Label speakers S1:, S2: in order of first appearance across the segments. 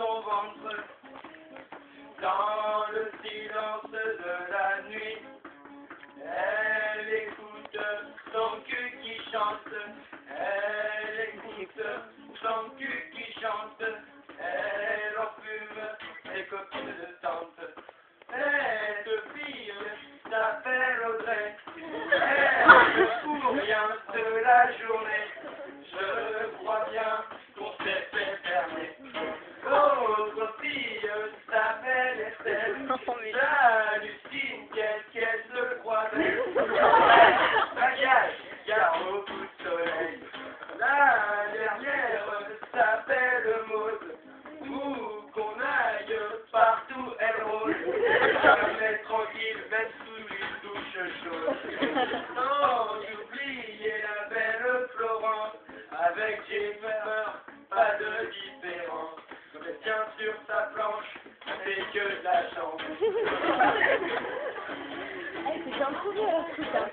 S1: son ventre. Dans le silence de la nuit, elle écoute son cul qui chante. Elle écoute son cul qui chante. Elle en fume les copines de tante. Cette fille s'appelle Audrey. Elle ne fout rien de la journée. Je crois bien qu'on s'est fait fermer. L'autre fille s'appelle Estelle. J'hallucine qu'elle se croit belle. Bagage, car au coup de soleil. La dernière s'appelle Maud. Où qu'on aille, partout elle rôde. Jamais tranquille, même sous une douche chaude. Sans oublier la belle Florence. Avec Jennifer, pas de différence. Elle tient sur sa planche, c'est que de la chance.
S2: C'est bien trouvé là.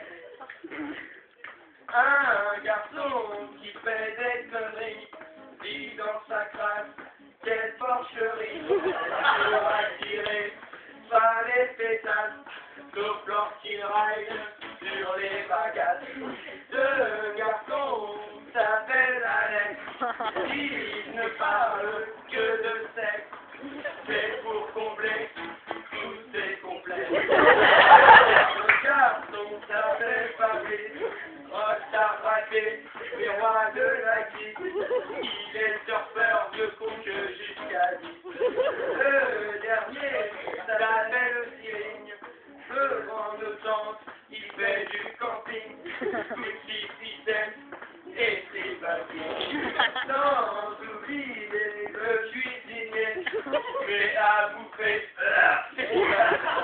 S1: Un garçon qui fait des conneries, dit dans sa crasse, quelle porcherie. Pour attirer, pas les pétasses, sauf lorsqu'il raille sur les bagages. Deux garçons s'appellent Alex, ils ne parlent que de sexe, c'est pour combler tous ces complexes. Le garçon s'appelle Fabrice, rockstar raté, mais roi de la guise, il est surfeur de conque jusqu'à 10. Le dernier s'appelle Cyrine, le grand notante, il fait du camping, petit système et ses baskets. Sans oublier le cuisinier, mais à bouffer,